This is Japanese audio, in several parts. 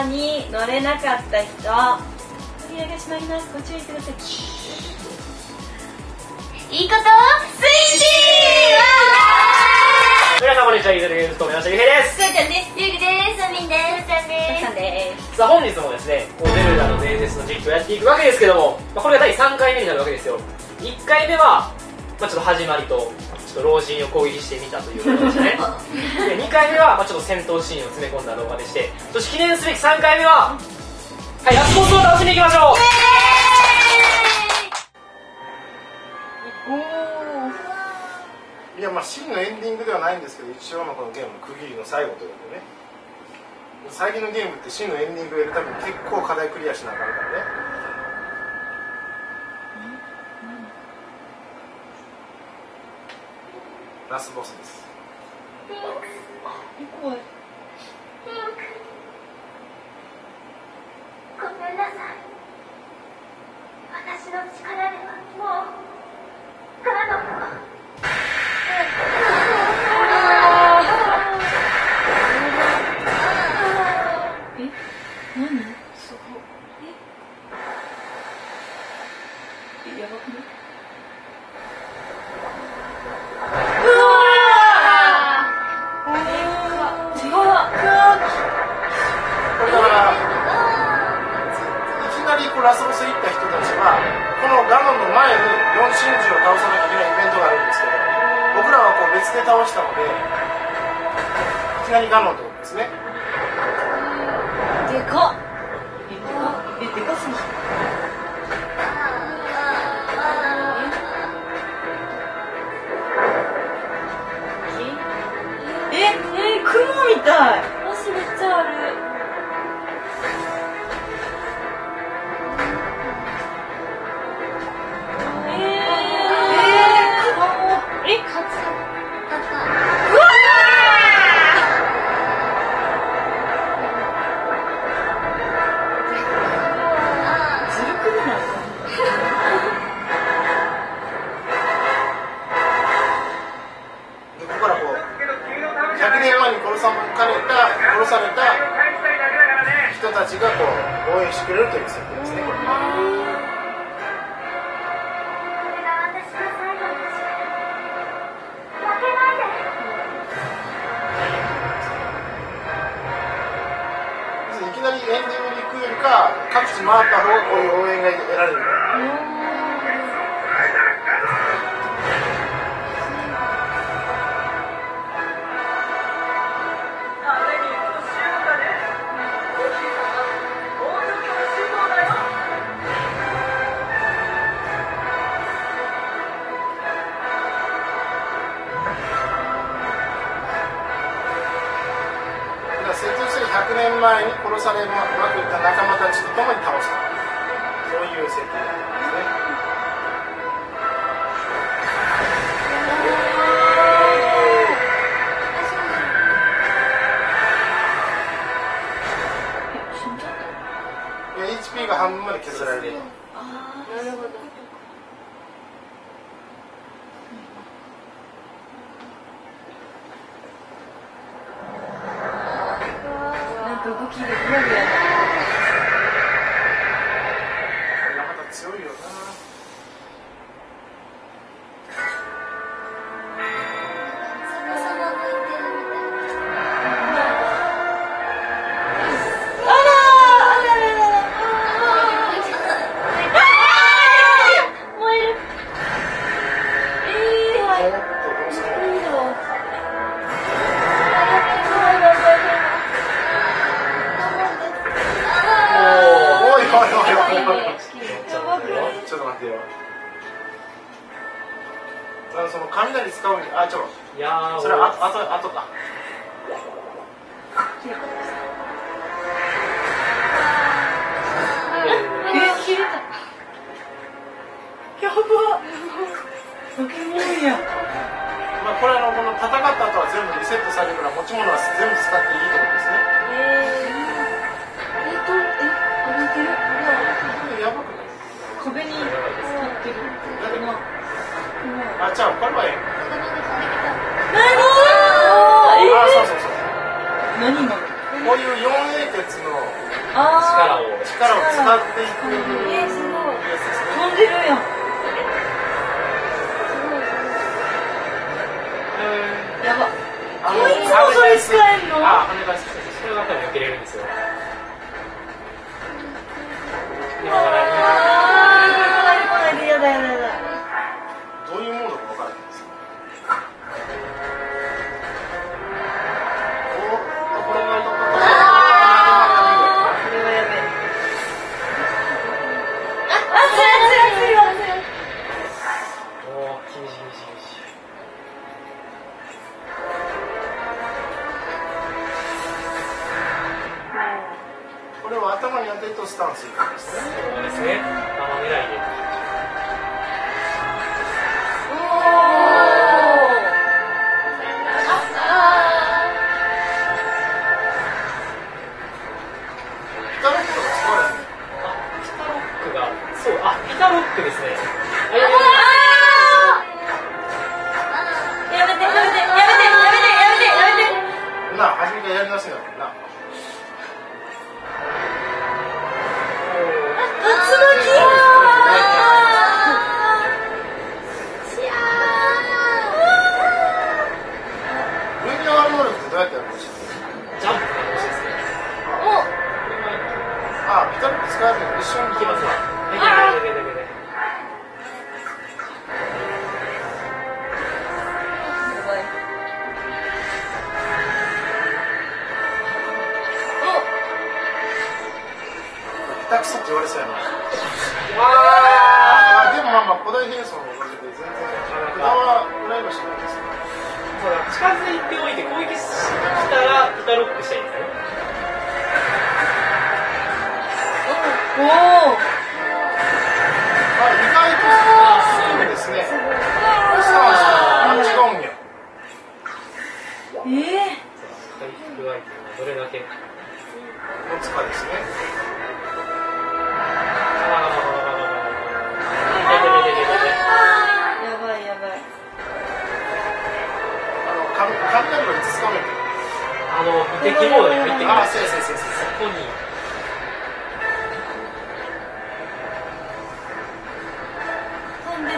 ーに乗れなかった人、扉が閉まります。ご注意ください。いいことスイッチ。 皆さんこんにちは。イーゼルゲームズコメのしげへです。 すーちゃんです。ゆうきです。みんです。ちゃんです。さんです。 さあ本日もですね、ゼルダの伝説の実況をやっていくわけですけども、これが第3回目になるわけですよ。1回目は、ちょっと始まりとちょっと老人を攻撃してみたということでしたね。で2回目は、ちょっと戦闘シーンを詰め込んだ動画でして、そして記念すべき3回目は、はい、ラスボスを倒しに行きましょう。 いや、真のエンディングではないんですけど、一応のこのゲームの区切りの最後ということでね、最近のゲームって真のエンディングをやるために結構課題クリアしなあかんからね。ラスボスです。 怖い。 ごめんなさい。私の力ではもうガードも何？すごい。やばくない？ ラスボス行った人たちはこのガノンの前に4神樹を倒さなきゃいけないイベントがあるんですけど、僕らはこう別で倒したのでいきなりガノンってことですね。 でかっ。でかすぎ。雲みたい。足めっちゃある。 殺された人たちがこう応援してくれるという設定ですね。これが私の最後の試合。負けないで。 いきなりエンディングに行くよりか各地回った方がこういう応援が得られる。100年前に殺されまくった仲間たちと共に倒した、そういう設定なんですね。いや HP が半分まで削られる。 ああ、なるほど。動きでグラグラだ。 また強いよな。ちょっと待ってよ。その雷使うに、いやそれはあとか。 切れた。やば。ポケモンや。 これこの戦った後は全部リセットされるから持ち物は全部使っていいってことですね。 歩いてる。 やばくない？ 壁に使ってる。 じゃあこれはええ。 何？ そうそうそう。 何今の？ こういう 4A 鉄のあ力を使っていくすごい。 やつですね。 飛んでるやん。やば。こいつもそれ使えんの？ あ、跳ね返す。それが多分避けれるんですよ。 来ないで、やだやだやだ。 どういうモードか分からないんですよ。 これがこれはやべえ。熱い熱い熱い熱い。 おー、厳しい厳しい厳しい。 これは頭に当てるとスタンスいくんですね。 そうですね。頭狙いで。 ピタロックが使われない。 ピタロックが、そう、あ、ピタロックですね。 やめてやめてやめてやめてやめてやめて。 なあ、初めからやり直しだもんな。上に上がる能力ってどうやってやるんでしょう？ ジャンプが欲しいですね。 あ、ピタロック使えるの一緒にいけますわ。 下手くそって言われそうやな。 わでもまあまあ古代変装のおかげで全然札は羨ましくないですよ。 ほら、近づいておいて攻撃したらピタロックしたいんですね。 おお。 意外とすぐですね。あ、違うんや。 回復アイテムはどれだけおつかですね。 やばいやばい。 雷がいつつかめてる。 無敵モードに入ってくる。 あ、そうそうそうそう。 そこに飛んでる。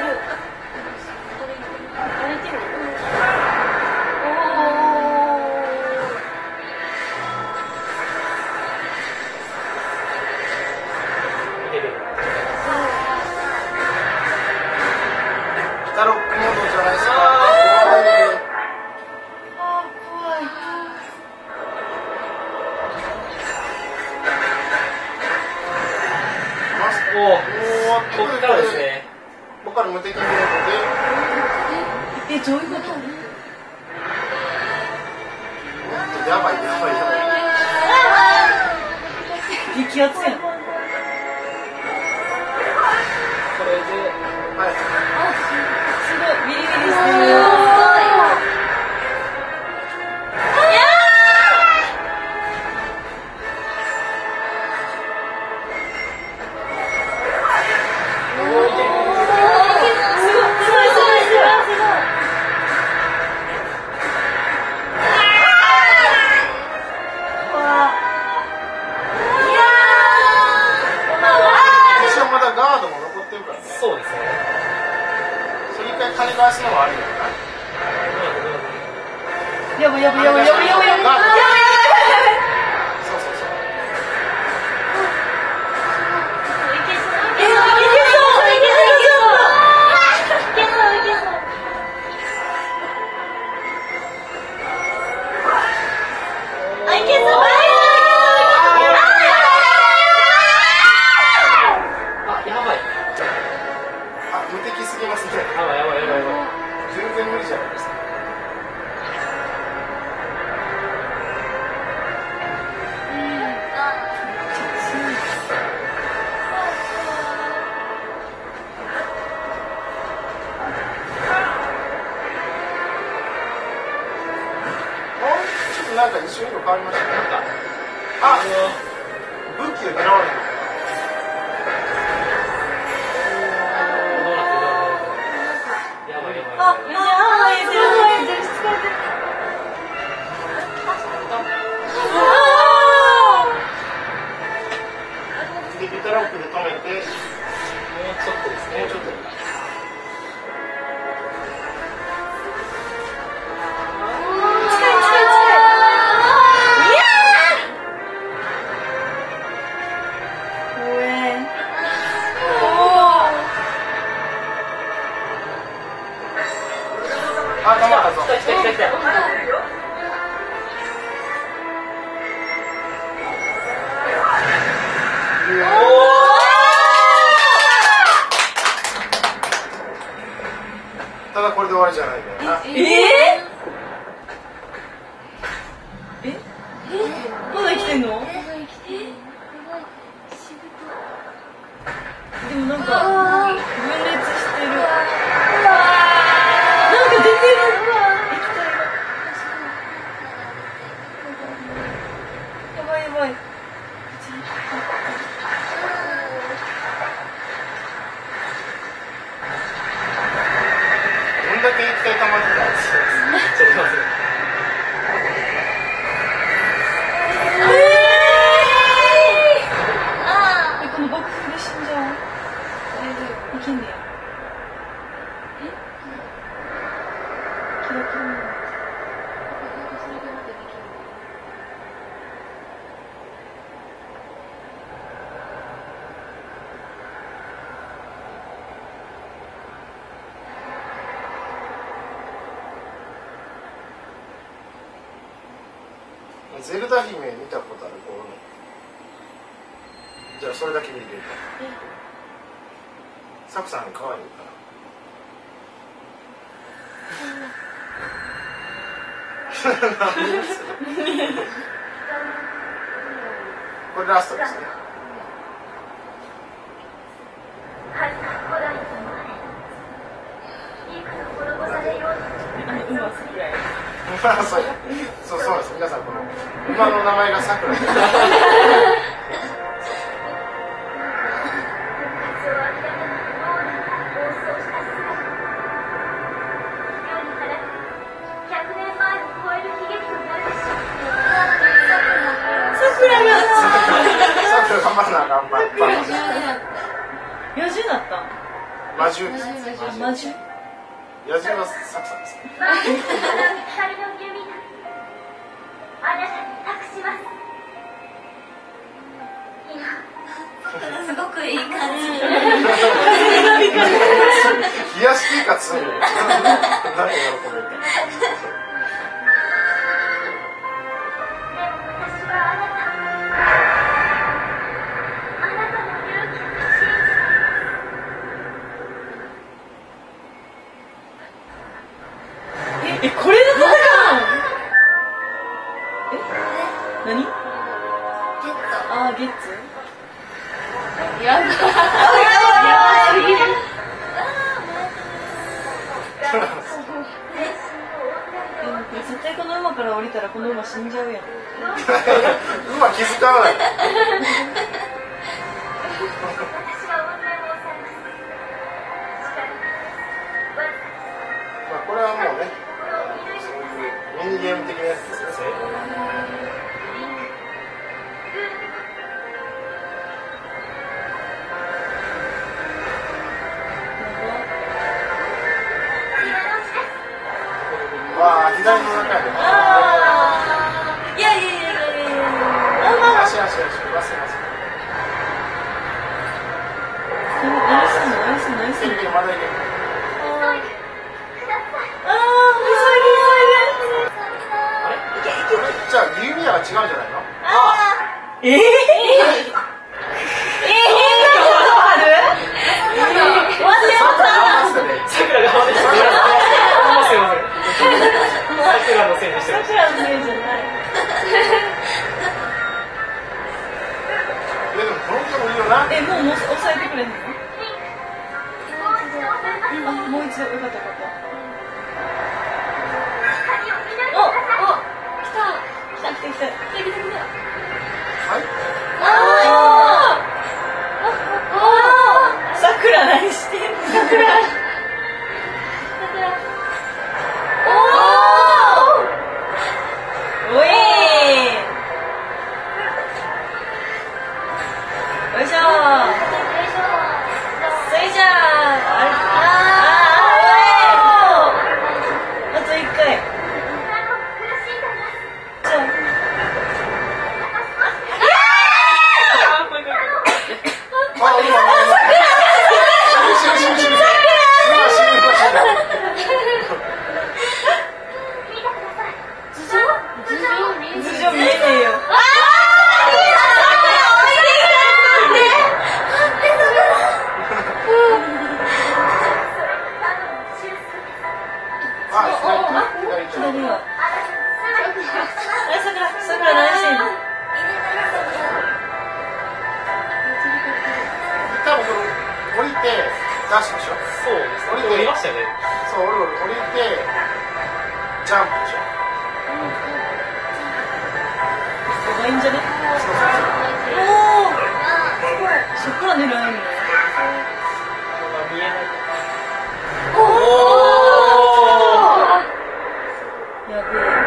歩いてる。 ピタロックモードじゃないですか。 怖い。 ここからですね。 ここから無敵モードで。 どういうこと？ やばいやばいやばい。 激アツやん。 これではい。 すごいビリビリしてる。 一応まだガードも残ってるからね。 そうですね。 それ一回金返すのもありだよな。 やばいやばいやばいやばいやばいやばいやばい。 そうそうそう。無敵すぎますね。 やばいやばいやばいやばい。 全然無理じゃないですか。ちょっとなんか一瞬色変わりましたね。あ、武器が狙われる。 やばいやばいやばい。 あ、みんなハワイでるハワイでる。疲れてる。 ピタロックで止めて、 もうちょっとですね。 もうちょっと。あ、止まったぞ。 来た来た来た来た。 ただこれで終わりじゃないんだよな。 まだ生きてんの？でもなんか分裂してる。なんか出てる。やばいやばい。 どんだけ液体溜まってたんですよ。 ちょっと待って。 この爆風で死んじゃう。いけんねや。キラキラな。 ゼルダ姫見たことある子？じゃあそれだけ見てるか。サクさん可愛いかな。これラストですね。 はるか古代の前、幾度滅ぼされようと馬好きや。 そうなんです。皆さんこの馬の名前がさくらです。頑張らな頑張る。 野獣だった魔獣です。 魔獣野獣はサクさんです。 光の弓だ。あなたに託します。今すごくいい感じ。 冷やしティーカツー。何やろこれ。 これで戦うの？何？ゲッツ。あー、ゲッツ？やばい。やばいすぎる。絶対この馬から降りたらこの馬死んじゃうやん。 馬気づかない。これはもうね、そういうミニゲーム的なやつですね。わあ、左の中で。 いやいやいやいや。 足忘れます。 何すんの？ まだいける。じゃあ弓矢が違うんじゃないの？ そんなことある？ さくらが悪い。すいません。さくらのせいにしてました。 さくらのせいじゃない。 でもこの人もいいよな。 もう抑えてくれんの？もう一度よかった。来た。 はい。 さくら何してんの？さくら。おい。よいしょ。 頭上見えねえよ。左は。さくら何してんの？ 多分降りてダッシュでしょ。 そうですね。降りましたよね。 そう、降りてジャンプでしょ。 やばいんじゃね？おお。そっから狙えるの？ 見えない。 おお。やべえ。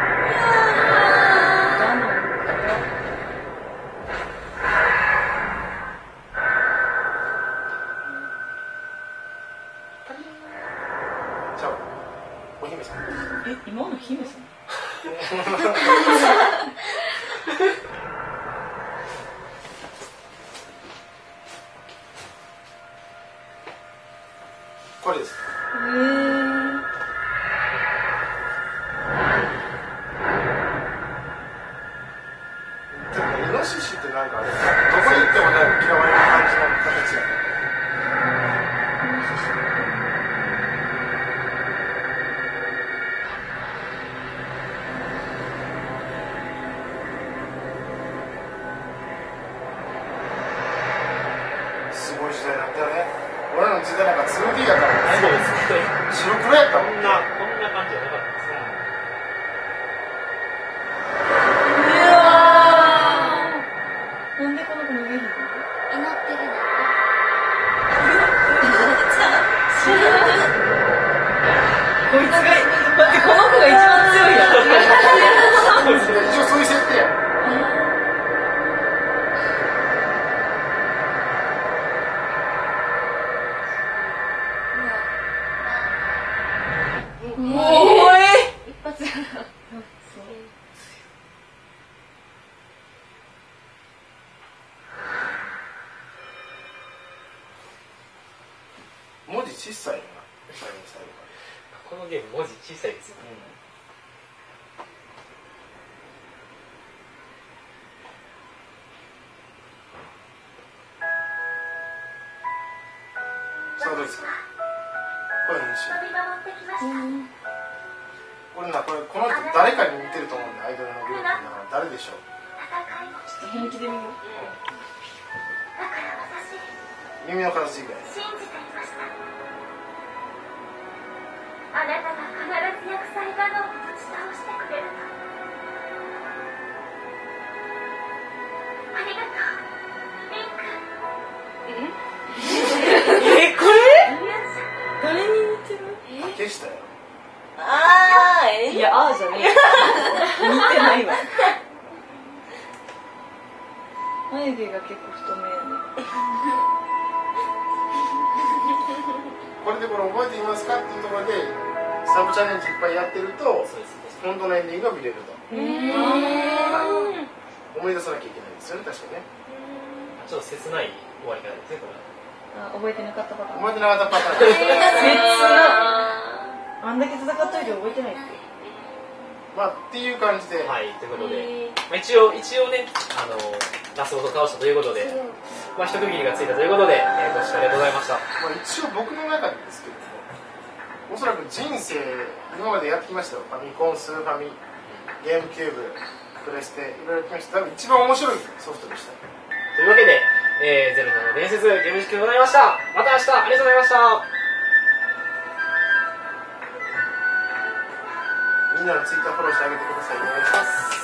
じゃあお姫さん。 え、今の姫さん？ これです。イノシシってなんかね、どこに行ってもなんか嫌われる感じの形やね。すごい時代だったよね。俺らの時代なんか 2D やったもんね。 そうですね。 白黒やったもんね。 こんな感じじゃなかったです。 なんでこの子逃げるの？ 祈ってるの。 こいつが、待って、この子が一番強いやん。 一応そういう設定や。 一発。 文字小さいよな。 このゲーム文字小さいですよね。 さあどうですか。これの西。これこの人誰かに似てると思うんで、アイドルのグループの中の誰でしょう。 ちょっと本気で見よう。 耳の形以外。 信じていました。あなたが必ず厄災ガノンを打ち倒してくれると。ありがとう、リンク。 これ？誰に似てる？ 竹下よ。 いや、あーじゃねえ。似てないわ。眉毛が結構太めやね。 これでこれ覚えていますかっていうところでサブチャレンジいっぱいやってると本当のエンディングが見れると。思い出さなきゃいけないですよね、確かね。 ちょっと切ない終わり方ですね、これ。 覚えてなかったパターン。 覚えてなかったパターン。 あんだけ戦っといて覚えてないって。 まあっていう感じで、 はい、ということで、一応ね、ラスボスを倒したということで、まあ一区切りがついたということで、ご視聴ありがとうございました。 まあ、一応僕の中でですけども、おそらく人生今までやってきましたよ。ファミコン、スーファミ、ゲームキューブ、プレステ、いろいろやってきました。多分一番面白いソフトでした。 というわけで、ゼルダの伝説ゲーム実況でございました。また明日ありがとうございました。 みんなのツイッターフォローしてあげてくださいね。お願いします。